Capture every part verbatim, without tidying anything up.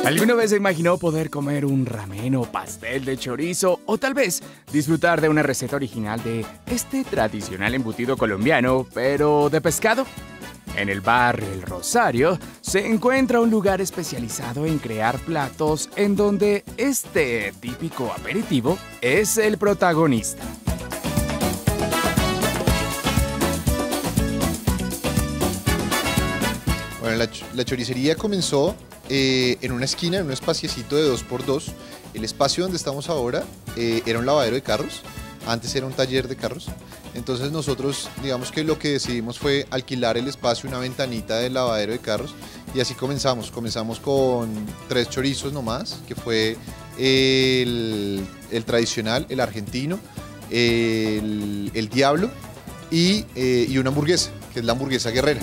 ¿Alguna vez se imaginó poder comer un ramen o pastel de chorizo o tal vez disfrutar de una receta original de este tradicional embutido colombiano, pero de pescado? En el bar El Rosario se encuentra un lugar especializado en crear platos en donde este típico aperitivo es el protagonista. Bueno, la, ch la choricería comenzó eh, en una esquina, en un espaciecito de dos por dos. El espacio donde estamos ahora eh, era un lavadero de carros, antes era un taller de carros. Entonces nosotros, digamos que lo que decidimos fue alquilar el espacio, una ventanita del lavadero de carros, y así comenzamos. Comenzamos con tres chorizos nomás, que fue el, el tradicional, el argentino, el, el diablo y, eh, y una hamburguesa, que es la hamburguesa guerrera.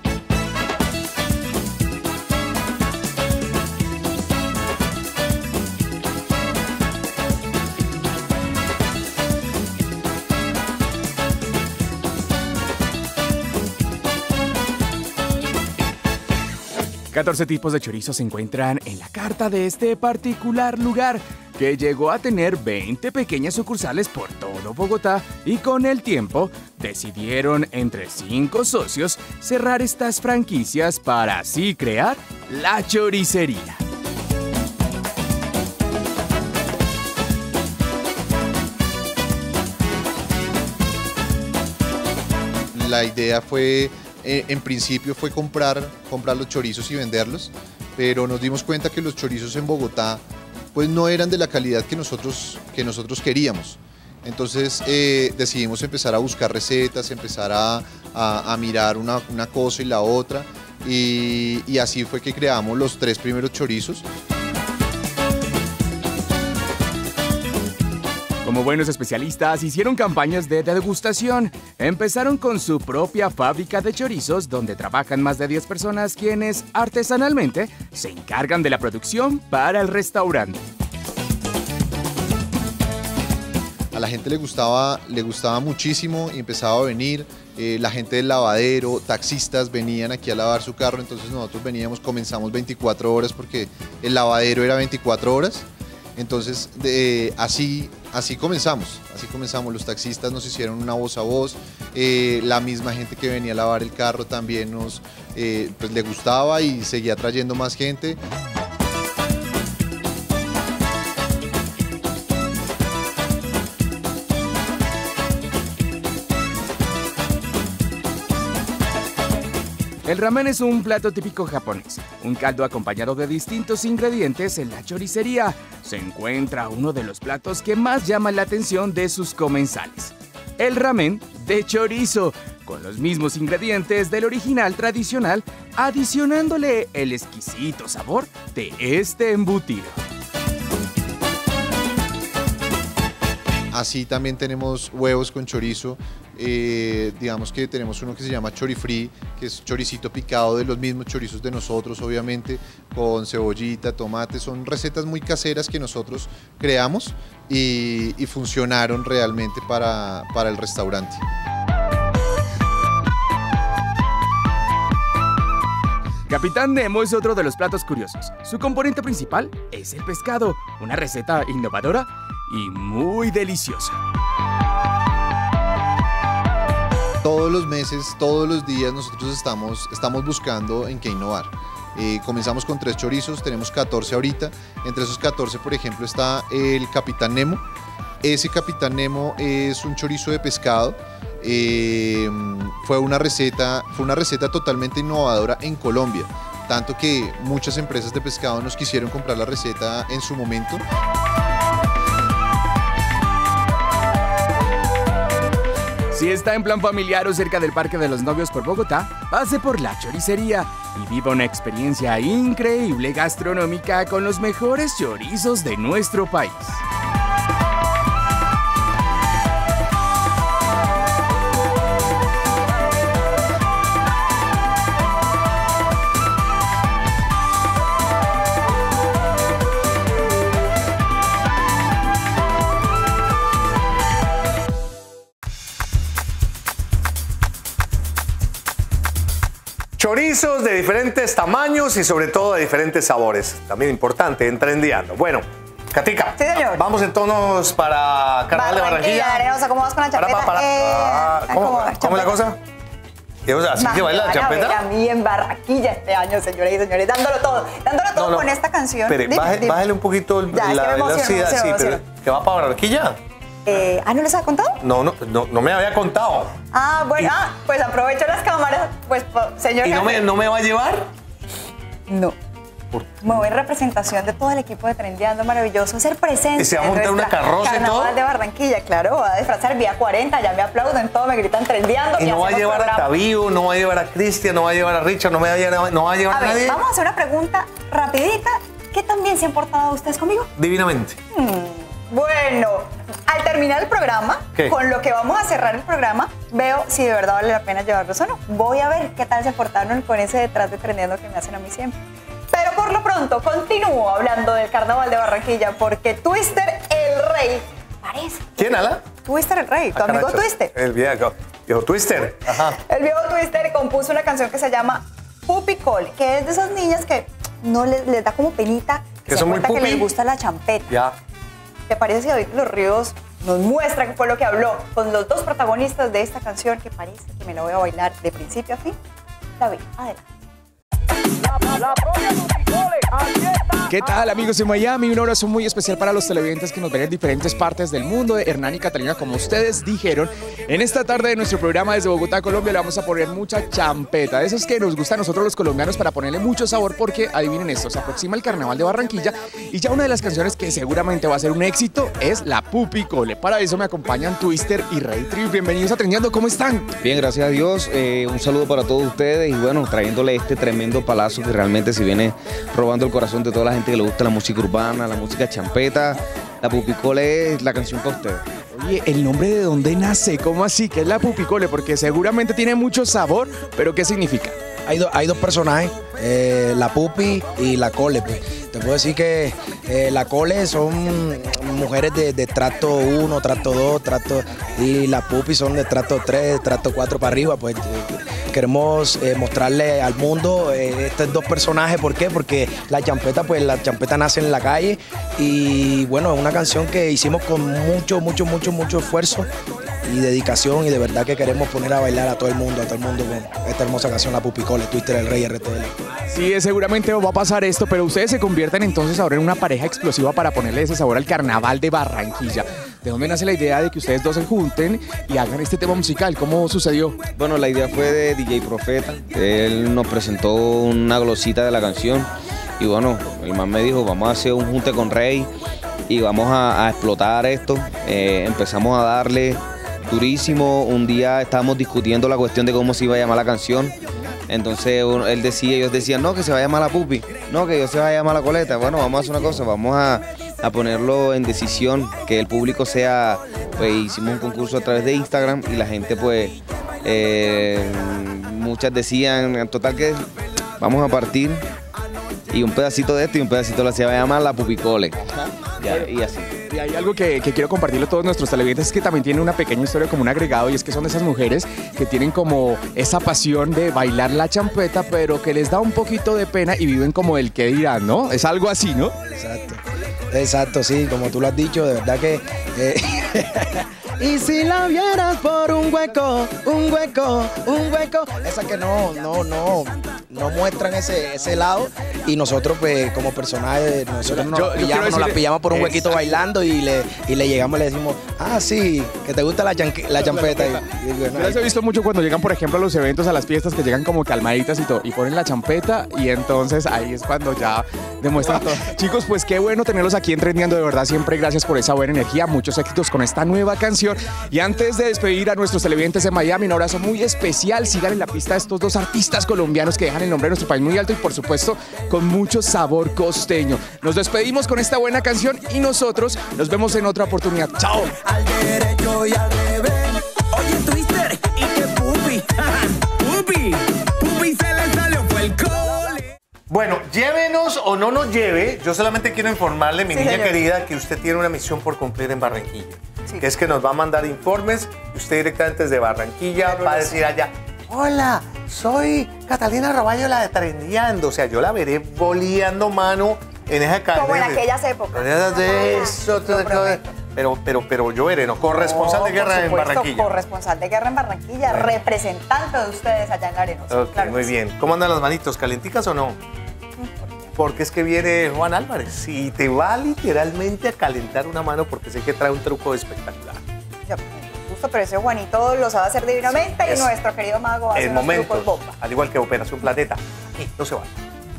catorce tipos de chorizo se encuentran en la carta de este particular lugar, que llegó a tener veinte pequeñas sucursales por todo Bogotá y con el tiempo decidieron entre cinco socios cerrar estas franquicias para así crear la choricería. La idea fue, eh, en principio fue comprar, comprar los chorizos y venderlos, pero nos dimos cuenta que los chorizos en Bogotá pues no eran de la calidad que nosotros, que nosotros queríamos. Entonces eh, decidimos empezar a buscar recetas, empezar a, a, a mirar una, una cosa y la otra, y, y así fue que creamos los tres primeros chorizos. Como buenos especialistas, hicieron campañas de degustación. Empezaron con su propia fábrica de chorizos, donde trabajan más de diez personas quienes artesanalmente se encargan de la producción para el restaurante. A la gente le gustaba, le gustaba muchísimo y empezaba a venir. Eh, la gente del lavadero, taxistas venían aquí a lavar su carro, entonces nosotros veníamos, comenzamos veinticuatro horas porque el lavadero era veinticuatro horas. Entonces, de, así, así comenzamos, así comenzamos. Los taxistas nos hicieron una voz a voz, eh, la misma gente que venía a lavar el carro también nos, eh, pues, le gustaba y seguía trayendo más gente. El ramen es un plato típico japonés, un caldo acompañado de distintos ingredientes. En la choricería se encuentra uno de los platos que más llama la atención de sus comensales: el ramen de chorizo, con los mismos ingredientes del original tradicional, adicionándole el exquisito sabor de este embutido. Así también tenemos huevos con chorizo, eh, digamos que tenemos uno que se llama chorifree, que es choricito picado de los mismos chorizos de nosotros, obviamente, con cebollita, tomate. Son recetas muy caseras que nosotros creamos y, y funcionaron realmente para, para el restaurante. Capitán Nemo es otro de los platos curiosos. Su componente principal es el pescado, una receta innovadora y muy deliciosa. Todos los meses, todos los días nosotros estamos, estamos buscando en qué innovar. Eh, comenzamos con tres chorizos, tenemos catorce ahorita. Entre esos catorce, por ejemplo, está el Capitán Nemo. Ese Capitán Nemo es un chorizo de pescado. Eh, fue una receta, fue una receta totalmente innovadora en Colombia, tanto que muchas empresas de pescado nos quisieron comprar la receta en su momento. Si está en plan familiar o cerca del Parque de los Novios por Bogotá, pase por la choricería y viva una experiencia increíble gastronómica con los mejores chorizos de nuestro país. Chorizos de diferentes tamaños y sobre todo de diferentes sabores. También importante, en Trendeando. Bueno, Katica, sí, señor. Vamos en tonos para Carnaval de Barranquilla. Barranquilla. ¿Cómo vas con la champeta? Para, para, para. Eh, Ah, ¿Cómo, ¿cómo, ¿Cómo es la cosa? O sea, ¿así Más que baila la me van a ver champeta? a mí en Barranquilla este año, señores y señores, dándolo todo, dándolo todo No, no. con esta canción. Espere, Dime, baje- dime. bájale un poquito el- Ya, es que la me emociono, velocidad. me Sí, emociono, pero ¿que va para Barranquilla? Eh, ¿Ah, no les ha contado? No, no, no, no me había contado. Ah, bueno, Y- ah, pues aprovecho las cámaras, pues, po- señor ¿Y no jefe. me, no me va a llevar? No. ¿Por Me voy en representación de todo el equipo de Trendeando, maravilloso, ser presente. ¿Y se va a en montar una nuestra carroza y Carnaval todo? de Barranquilla, claro, voy a disfrazar vía cuarenta, ya me aplauden, todo me gritan Trendeando. Y no va a hacemos llevar a programa. Tabío, no va a llevar a Cristian, no va a llevar a Richard, no me va a llevar, no va a, llevar A a ver, nadie. vamos a hacer una pregunta rapidita. ¿Qué tan bien se han portado ustedes conmigo? Divinamente. Bueno, al terminar el programa, ¿Qué? con lo que vamos a cerrar el programa, veo si de verdad vale la pena llevarlos o no. Voy a ver qué tal se portaron con ese detrás de Trendeando que me hacen a mí siempre. Pero por lo pronto, continúo hablando del Carnaval de Barranquilla porque Twister el Rey parece. ¿Quién, Ala? Twister el Rey, tu Ah, amigo carachas. Twister. El viejo, viejo Twister. Ajá. El viejo Twister compuso una canción que se llama Pupi Cole, que es de esas niñas que no les, les da como penita, ¿Que se son muy cuenta que pupi? les gusta la champeta. Ya. ¿Te parece si David Los Ríos nos muestra qué fue lo que habló con los dos protagonistas de esta canción que parece que me la voy a bailar de principio a fin? David, adelante. ¿Qué tal, amigos de Miami? Un abrazo muy especial para los televidentes que nos ven en diferentes partes del mundo. Hernán y Catalina, como ustedes dijeron, en esta tarde de nuestro programa desde Bogotá, Colombia, le vamos a poner mucha champeta. De esos que nos gusta a nosotros los colombianos para ponerle mucho sabor porque, adivinen esto, se aproxima el Carnaval de Barranquilla y ya una de las canciones que seguramente va a ser un éxito es la Pupi Cole. Para eso me acompañan Twister y Rey Trip. Bienvenidos a Trendeando, ¿cómo están? Bien, gracias a Dios. Eh, un saludo para todos ustedes y bueno, trayéndole este tremendo palazo que realmente se viene robando el corazón de toda la gente que le gusta la música urbana, la música champeta. La Pupi Cole es la canción para ustedes. Oye, ¿el nombre de dónde nace? ¿Cómo así? ¿Qué es la Pupi Cole? Porque seguramente tiene mucho sabor, pero ¿qué significa? Hay, do- hay dos personajes, eh, la Pupi y la Cole. Pues. Te puedo decir que eh, la Cole son mujeres de, de trato uno, trato dos, trato, y la Pupi son de trato tres, trato cuatro para arriba. Pues eh, queremos eh, mostrarle al mundo eh, estos dos personajes. ¿Por qué? Porque la champeta, pues la champeta nace en la calle y bueno, es una canción que hicimos con mucho, mucho, mucho, mucho esfuerzo y dedicación y de verdad que queremos poner a bailar a todo el mundo, a todo el mundo con esta hermosa canción, la Pupi Cole, Twister el Rey, R T L. Sí, seguramente va a pasar esto, pero ustedes se convierten entonces ahora en una pareja explosiva para ponerle ese sabor al Carnaval de Barranquilla. ¿De dónde nace la idea de que ustedes dos se junten y hagan este tema musical? ¿Cómo sucedió? Bueno, la idea fue de D J Profeta. Él nos presentó una glosita de la canción y bueno, el man me dijo, vamos a hacer un junte con Rey y vamos a, a explotar esto. Eh, empezamos a darle durísimo. Un día estábamos discutiendo la cuestión de cómo se iba a llamar la canción. Entonces uno- él decía, ellos decían, no, que se va a llamar la Pupi, no, que yo se va a llamar la Coleta. Bueno, vamos a hacer una cosa, vamos a, a ponerlo en decisión, que el público sea, pues hicimos un concurso a través de Instagram y la gente pues, eh, muchas decían, en total que vamos a partir y un pedacito de esto y un pedacito lo se va a llamar la Pupi Cole. Ya, y así. Y hay algo que, que quiero compartirle a todos nuestros televidentes, es que también tiene una pequeña historia como un agregado, y es que son de esas mujeres que tienen como esa pasión de bailar la champeta, pero que les da un poquito de pena y viven como el que dirán, ¿no? Es algo así, ¿no? Exacto, exacto, sí, como tú lo has dicho, de verdad que... eh, y si la vieras por un hueco, un hueco, un hueco, esas que no, no, no, no muestran ese, ese lado y nosotros pues como personajes, nosotros nos, Yo- las yo quiero pillamos, nos las decirle- pillamos por un huequito Exacto. bailando y le, y le llegamos y le decimos, ah sí, que te gusta la, chanqui- la champeta. Y, y bueno, Yo las he visto mucho cuando llegan, por ejemplo, a los eventos, a las fiestas, que llegan como calmaditas y todo, y ponen la champeta, y entonces ahí es cuando ya demuestran todo. Chicos, pues qué bueno tenerlos aquí en Trendeando, de verdad, siempre gracias por esa buena energía, muchos éxitos con esta nueva canción. Y antes de despedir a nuestros televidentes en Miami, un abrazo muy especial, sigan en la pista a estos dos artistas colombianos que dejan el nombre de nuestro país muy alto y por supuesto con mucho sabor costeño. Nos despedimos con esta buena canción y nosotros nos vemos en otra oportunidad. ¡Chao! Al derecho y al revés. Oye, Twister, ¿y qué Pupi? Pupi, Pupi se le salió, fue el cole. Bueno, llévenos o no nos lleve, yo solamente quiero informarle, mi Sí, niña señor. querida, que usted tiene una misión por cumplir en Barranquilla. Sí. Que es que nos va a mandar informes y usted directamente desde Barranquilla va a decir allá, hola, soy Catalina Roballo, la de Trendeando. O sea, yo la veré boleando mano en esa carrera. Como en aquellas épocas. De eso, Lo prometo. pero, pero, pero yo veré, ¿no? Corresponsal No, de guerra por en supuesto, Barranquilla. Corresponsal de guerra en Barranquilla, Bueno. representante de ustedes allá en la Arenosa. Ok, claro muy que sí. bien. ¿Cómo andan las manitos? ¿Calenticas o no? Porque es que viene Juan Álvarez y te va literalmente a calentar una mano porque sé que trae un truco espectacular. Yo, justo, pero ese Juanito lo sabe hacer divinamente y es nuestro querido mago hace En unos momentos, trucos bomba. al igual que Operación Planeta, aquí no se va.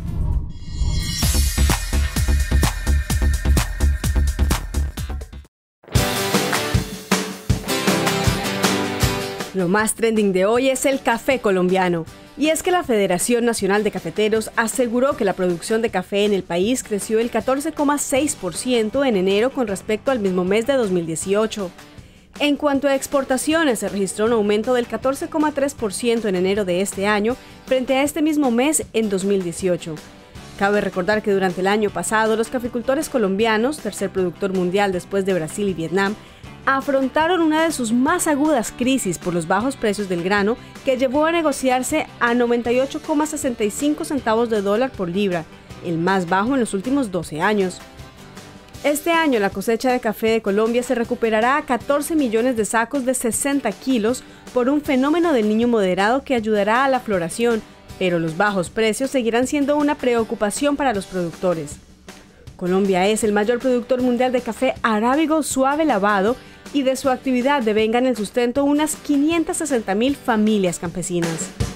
Lo más trending de hoy es el café colombiano. Y es que la Federación Nacional de Cafeteros aseguró que la producción de café en el país creció el catorce coma seis por ciento en enero con respecto al mismo mes de dos mil dieciocho. En cuanto a exportaciones, se registró un aumento del catorce coma tres por ciento en enero de este año frente a este mismo mes en dos mil dieciocho. Cabe recordar que durante el año pasado los caficultores colombianos, tercer productor mundial después de Brasil y Vietnam, afrontaron una de sus más agudas crisis por los bajos precios del grano que llevó a negociarse a noventa y ocho coma sesenta y cinco centavos de dólar por libra, el más bajo en los últimos doce años. Este año la cosecha de café de Colombia se recuperará a catorce millones de sacos de sesenta kilos por un fenómeno del Niño moderado que ayudará a la floración, pero los bajos precios seguirán siendo una preocupación para los productores. Colombia es el mayor productor mundial de café arábigo suave lavado y de su actividad devengan el sustento unas quinientas sesenta mil familias campesinas.